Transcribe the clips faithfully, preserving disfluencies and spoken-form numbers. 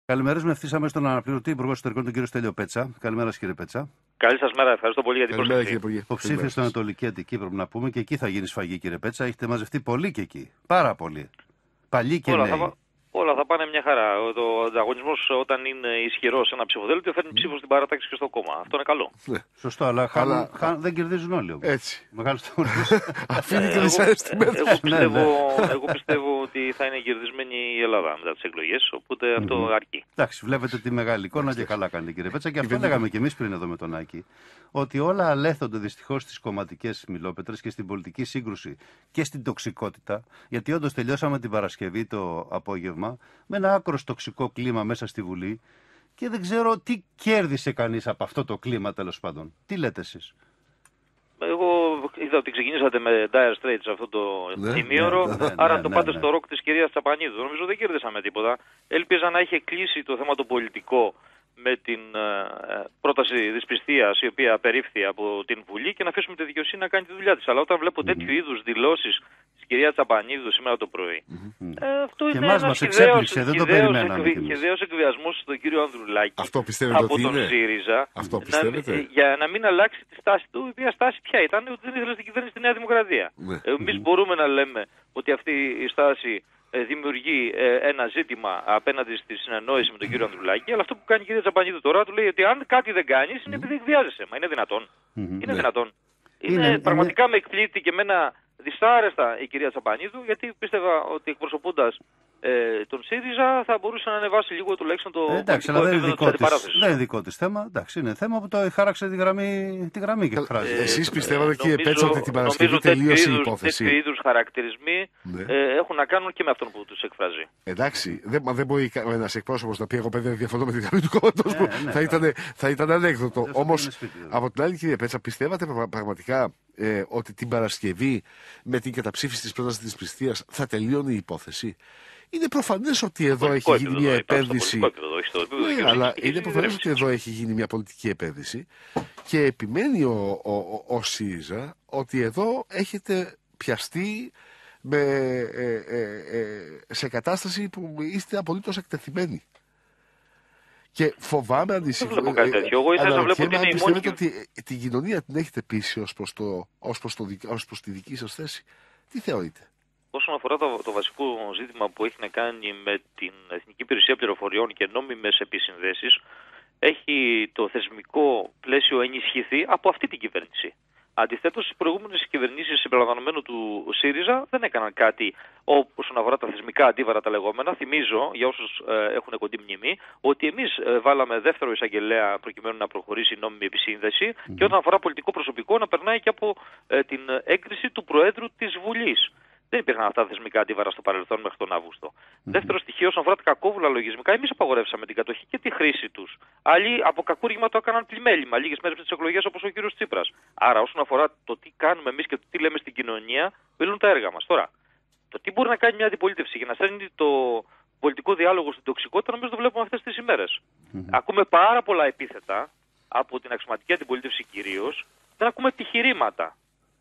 Καλημερίζουμε ευθύς αμέσως τον αναπληρωτή Υπουργό Εσωτερικών, τον κύριο Στέλιο Πέτσα. Καλημέρα, κύριε Πέτσα. Καλή σας μέρα, ευχαριστώ πολύ για την πρόσκληση. Υποψήφιος στην Ανατολική Αττική, πρέπει να πούμε, και εκεί θα γίνει σφαγή, κύριε Πέτσα. Έχετε μαζευτεί πολύ και εκεί. Πάρα πολύ. Παλιοί και όλα νέοι. Θα, όλα θα πάνε μια χαρά. Ο ανταγωνισμός, όταν είναι ισχυρός σε ένα ψηφοδέλτιο, φέρνει mm. ψήφο στην παράταξη και στο κόμμα. Αυτό είναι καλό. Ναι. Σωστό, αλλά, χάνουν, αλλά... χάνουν, δεν κερδίζουν όλοι όμως. Έτσι. Μεγάλο τομέα. Αφήνει και δυσαρεστημένοι. Εγώ, πιστεύω, εγώ πιστεύω ότι θα είναι κερδισμένη η Ελλάδα μετά τις εκλογές, οπότε mm-hmm. αυτό αρκεί. Εντάξει, βλέπετε τη μεγάλη εικόνα και καλά κάνει, κύριε Πέτσα. Και αυτό λέγαμε κι εμείς πριν εδώ με τον Άκη. Ότι όλα αλέθονται δυστυχώς στις κομματικές μιλόπετρες και στην πολιτική σύγκρουση και στην τοξικότητα. Γιατί όντως τελειώσαμε την Παρασκευή το απόγευμα με ένα άκρος τοξικό κλίμα μέσα στη Βουλή και δεν ξέρω τι κέρδισε κανείς από αυτό το κλίμα, τέλος πάντων. Τι λέτε εσείς? Εγώ είδα ότι ξεκινήσατε με Dire Straits αυτό το ναι, ημίωρο, ναι, ναι, άρα ναι, το ναι, πάτε ναι. στο ροκ της κυρίας Τσαπανίδου. Νομίζω δεν κέρδισαμε τίποτα. Έλπιζα να είχε κλείσει το θέμα το πολιτικό με την ε, πρόταση δυσπιστίας η οποία απερίφθη από την Βουλή και να αφήσουμε τη δικαιοσύνη να κάνει τη δουλειά της. Αλλά όταν βλέπω mm-hmm. τέτοιου είδους δηλώσεις της κυρίας Τσαπανίδου σήμερα το πρωί, mm-hmm. ε, αυτό και είναι μας ένας μας εξέπληξε, δεν το περιμέναμε. χυδαίος εκβιασμός στον κύριο Ανδρουλάκη αυτό πιστεύετε από ότι τον είναι? ΣΥΡΙΖΑ Αυτό πιστεύετε? να, για να μην αλλάξει τη στάση του, η οποία στάση ποια ήταν? Ότι δεν ήθελε στην κυβέρνηση στη Νέα Δημοκρατία. Ναι. Εμείς mm-hmm. μπορούμε να λέμε ότι αυτή η στάση δημιουργεί ε, ένα ζήτημα απέναντι στη συνεννόηση με τον κύριο Ανδρουλάκη, αλλά αυτό που κάνει η κυρία Τσαπανίδου τώρα του λέει ότι αν κάτι δεν κάνεις είναι επειδή εκβιάζεσαι. Μα είναι δυνατόν? Mm-hmm. Είναι ναι. δυνατόν? Είναι, είναι, πραγματικά είναι... με εκπλήττει και εμένα δυσάρεστα η κυρία Τσαπανίδου, γιατί πίστευα ότι εκπροσωπώντας ε, τον ΣΥΡΙΖΑ θα μπορούσε να ανεβάσει λίγο τουλάχιστον το ε, εντάξει, αλλά δεν είναι, δικό της, δεν είναι δικό της θέμα. Εντάξει, είναι θέμα που το χάραξε τη γραμμή, τη γραμμή και εκφράζει. Ε, Εσείς πιστεύατε, ε, κύριε Πέτσα, ότι την Παρασκευή τελείωσε η υπόθεση? Τέτοιου είδους χαρακτηρισμοί ναι. ε, έχουν να κάνουν και με αυτόν που τους εκφράζει. Εντάξει, δεν, μα δεν μπορεί ένας εκπρόσωπος να πει εγώ παιδί διαφωνώ με τη γραμμή του κόμματος μου. Ναι, ναι, θα, ήταν, θα ήταν ανέκδοτο. Όμως, από την άλλη, κύριε Πέτσα, πιστεύατε πραγματικά ε, ότι την Παρασκευή με την καταψήφιση της πρότασης της πιστείας θα τελειώνει η υπόθεση? Είναι προφανές ότι εδώ έχει γίνει μια επένδυση. Ναι, αλλά είναι προφανές ότι εδώ έχει γίνει μια πολιτική επένδυση και επιμένει ο, ο, ο, ο ΣΥΡΙΖΑ ότι εδώ έχετε πιαστεί με, ε, ε, ε, σε κατάσταση που είστε απολύτως εκτεθειμένοι. Και φοβάμαι, ανησυχώ, αναρωτιέμαι αν πιστεύετε ότι την κοινωνία την έχετε πείσει ως προς, το, ως προς, το, ως προς τη δική σας θέση. Τι θεωρείτε? Όσον αφορά το, το βασικό ζήτημα που έχει να κάνει με την Εθνική Υπηρεσία Πληροφοριών και νόμιμες επισυνδέσεις, έχει το θεσμικό πλαίσιο ενισχυθεί από αυτή την κυβέρνηση. Αντιθέτως, οι προηγούμενες κυβερνήσεις συμπεριλαμβανομένου του ΣΥΡΙΖΑ δεν έκαναν κάτι όσον αφορά τα θεσμικά αντίβαρα τα λεγόμενα. Θυμίζω, για όσους ε, έχουν κοντή μνήμη, ότι εμείς ε, βάλαμε δεύτερο εισαγγελέα προκειμένου να προχωρήσει η νόμιμη επισύνδεση mm-hmm. και όταν αφορά πολιτικό προσωπικό να περνάει και από ε, την έγκριση του Προέδρου της Βουλής. Δεν υπήρχαν αυτά τα θεσμικά αντίβαρα στο παρελθόν μέχρι τον Αύγουστο. Mm-hmm. Δεύτερο στοιχείο, όσον αφορά τα κακόβουλα λογισμικά, εμείς απαγορεύσαμε την κατοχή και τη χρήση τους. Άλλοι από κακούργημα το έκαναν πλημέλημα, λίγες μέρες πριν τις εκλογές, όπως ο κύριος Τσίπρας. Άρα, όσον αφορά το τι κάνουμε εμείς και το τι λέμε στην κοινωνία, μιλούν τα έργα μας. Τώρα, το τι μπορεί να κάνει μια αντιπολίτευση για να στέλνει το πολιτικό διάλογο στην τοξικότητα, νομίζω το βλέπουμε αυτές τις ημέρες. Mm-hmm. Ακούμε πάρα πολλά επίθετα από την αξιωματική αντιπολίτευση κυρίως, δεν ακούμε επιχειρήματα.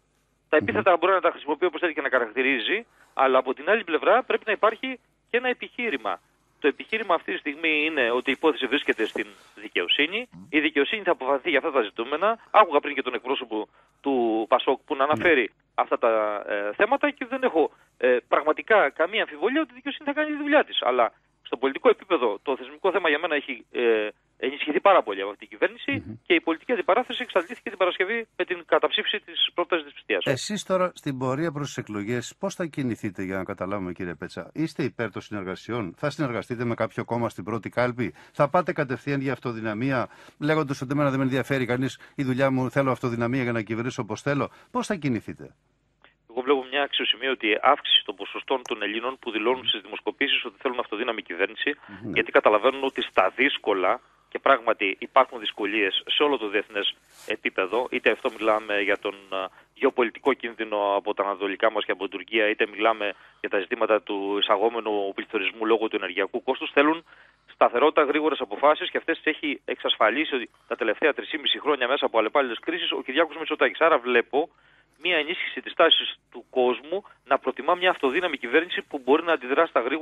Τα επίθετα mm-hmm. μπορεί να τα χρησιμοποιεί όπως θέλει και να χαρακτηρίζει, αλλά από την άλλη πλευρά πρέπει να υπάρχει και ένα επιχείρημα. Το επιχείρημα αυτή τη στιγμή είναι ότι η υπόθεση βρίσκεται στην δικαιοσύνη. Mm-hmm. Η δικαιοσύνη θα αποφανθεί για αυτά τα ζητούμενα. Άκουγα πριν και τον εκπρόσωπο του Πασόκ που να αναφέρει mm-hmm. αυτά τα ε, θέματα και δεν έχω ε, πραγματικά καμία αμφιβολία ότι η δικαιοσύνη θα κάνει τη δουλειά της. Αλλά στο πολιτικό επίπεδο το θεσμικό θέμα για μένα έχει ε, ενισχυθεί πάρα πολύ από αυτή την κυβέρνηση mm-hmm. και η πολιτική αντιπαράθεση εξαντλήθηκε την Παρασκευή με την καταψήφιση της πρότασης της πιστείας. Εσείς τώρα στην πορεία προς τις εκλογές πώς θα κινηθείτε για να καταλάβουμε, κύριε Πέτσα? Είστε υπέρ των συνεργασιών? Θα συνεργαστείτε με κάποιο κόμμα στην πρώτη κάλπη? Θα πάτε κατευθείαν για αυτοδυναμία λέγοντας ότι εμένα δεν με ενδιαφέρει κανείς η δουλειά μου, θέλω αυτοδυναμία για να κυβερνήσω όπως θέλω? Πώς θα κινηθείτε? Εγώ βλέπω μια αξιοσημείωτη αύξηση των ποσοστών των Ελλήνων που δηλώνουν στις δημοσκοπήσεις ότι θέλουν αυτοδύναμη κυβέρνηση, mm-hmm. γιατί καταλαβαίνουν ότι στα δύσκολα, και πράγματι υπάρχουν δυσκολίες σε όλο το διεθνές επίπεδο, είτε αυτό μιλάμε για τον γεωπολιτικό κίνδυνο από τα ανατολικά μας και από την Τουρκία, είτε μιλάμε για τα ζητήματα του εισαγόμενου πληθωρισμού λόγω του ενεργειακού κόστους, θέλουν σταθερότητα, γρήγορες αποφάσεις και αυτές τις έχει εξασφαλίσει τα τελευταία τρία και μισό χρόνια μέσα από αλλεπάλληλες κρίσεις ο Κυριάκος Μητσοτάκης. Άρα βλέπω μια ενίσχυση της τάσης του κόσμου να προτιμά μια αυτοδύναμη κυβέρνηση που μπορεί να αντιδράσει στα γρήγορα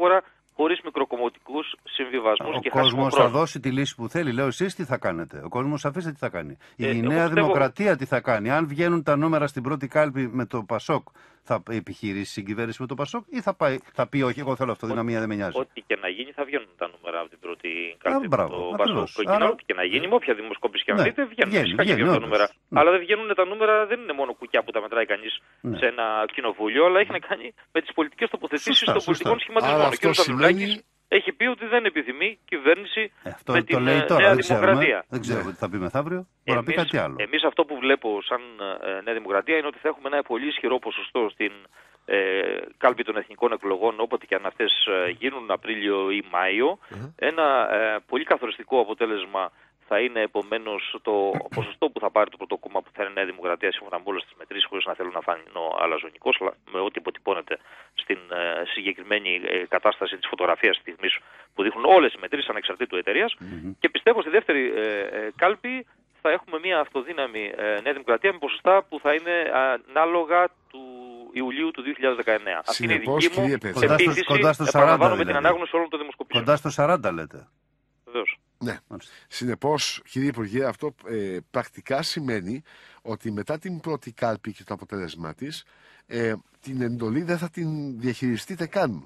χωρίς μικροκομματικούς συμβιβασμούς και Ο χάσιμο κόσμος χρόνου. θα δώσει τη λύση που θέλει. Λέω εσείς τι θα κάνετε. Ο κόσμος αφήστε τι θα κάνει. Η Ε, Νέα πιστεύω... Δημοκρατία τι θα κάνει. Αν βγαίνουν τα νούμερα στην πρώτη κάλπη με το Πασόκ, θα επιχειρήσει η συγκυβέρνηση με το Πασόκ ή θα, πάει, θα πει όχι, εγώ θέλω αυτοδυναμία, δεν με νοιάζει. Ό,τι και να γίνει θα βγαίνουν τα νούμερα από την πρώτη κάλπη. Μπράβο, το Πασόκ. Άρα... Ό,τι και να γίνει, με όποια δημοσκόπηση και αν ναι, δείτε, βγαίνουν. Βγαίνει, Φυσικά βγαίνει, και βγαίνουν τα νούμερα. Ναι. Αλλά δεν βγαίνουν τα νούμερα, δεν είναι μόνο κουκιά που τα μετράει κανείς ναι. σε ένα κοινοβούλιο, αλλά έχει να κάνει με τις πολιτικές τοποθετήσεις των πολιτικών σχηματισμών. Ο κ. Σημαίνει... έχει πει ότι δεν επιθυμεί κυβέρνηση ε, αυτό με το την λέει τώρα, Νέα δεν Δημοκρατία. Ξέρουμε, δεν ξέρω τι θα πει μεθαύριο. Μπορεί να πει κάτι άλλο. Εμείς αυτό που βλέπω σαν ε, Νέα Δημοκρατία είναι ότι θα έχουμε ένα πολύ ισχυρό ποσοστό στην ε, κάλπη των εθνικών εκλογών, όποτε και αν αυτές ε, γίνουν Απρίλιο ή Μάιο. Mm-hmm. Ένα ε, πολύ καθοριστικό αποτέλεσμα θα είναι επομένως το ποσοστό που θα πάρει το πρώτο κόμμα που θα είναι Νέα Δημοκρατία σύμφωνα με όλες τις μετρήσεις, χωρίς να θέλω να φανώ αλαζονικός, αλλά με ό,τι υποτυπώνεται στην ε, συγκεκριμένη ε, κατάσταση της φωτογραφίας της στιγμής που δείχνουν όλες οι μετρήσεις ανεξαρτήτου εταιρείας. Mm-hmm. Και πιστεύω στη δεύτερη ε, ε, κάλπη θα έχουμε μια αυτοδύναμη ε, Νέα Δημοκρατία με ποσοστά που θα είναι ανάλογα του Ιουλίου του δύο χιλιάδες δεκαεννέα. Αυτή είναι η δική μου επίθεση, επαναλαμβάνω, με την ανάγνωση όλων των δημοσκοπήσεων. Κοντά στο σαράντα λέτε. Βεβαίως. Ναι. Συνεπώς, κύριε Υπουργέ, αυτό ε, πρακτικά σημαίνει ότι μετά την πρώτη κάλπη και το αποτέλεσμά της, ε, την εντολή δεν θα την διαχειριστείτε καν.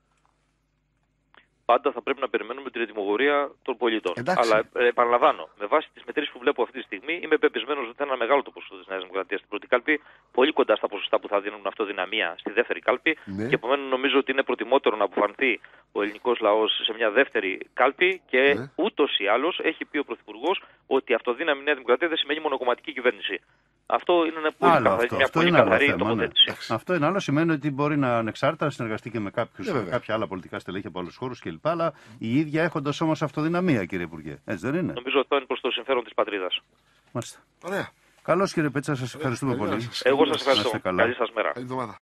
Πάντα θα πρέπει να περιμένουμε την ετοιμογορία των πολιτών. Εντάξει. Αλλά ε, επαναλαμβάνω, με βάση τις μετρήσεις που βλέπω αυτή τη στιγμή, είμαι πεπισμένος ότι θα είναι ένα μεγάλο το ποσοστό της Νέας Δημοκρατίας στην πρώτη κάλπη, πολύ κοντά στα ποσοστά που θα δίνουν αυτοδυναμία στη δεύτερη κάλπη. Ναι. Και επομένως νομίζω ότι είναι προτιμότερο να αποφανθεί ο ελληνικός λαός σε μια δεύτερη κάλπη και ναι. ούτως ή άλλως έχει πει ο Πρωθυπουργός ότι αυτοδύναμη Νέα Δημοκρατία δεν σημαίνει μονοκομματική κυβέρνηση. Αυτό είναι ένα πολύ άλλο καθαρή, αυτό. μια αυτό πολύ είναι καθαρή θέμα, τοποθέτηση. Ναι. Αυτό είναι άλλο. Σημαίνει ότι μπορεί να ανεξάρτητα να συνεργαστεί και με κάποιους, yeah, κάποια άλλα πολιτικά στελέχη από άλλους χώρους κλπ. Αλλά η ίδια έχοντας όμως αυτοδυναμία, κύριε Υπουργέ. Έτσι δεν είναι? Νομίζω αυτό είναι προς το συμφέρον της πατρίδας. Μάλιστα. Ωραία. Καλώς, κύριε Πέτσα, σας ευχαριστούμε Ωραία. πολύ. Εγώ σας ευχαριστώ. Καλή σας μέρα. Καλή εβδομάδα.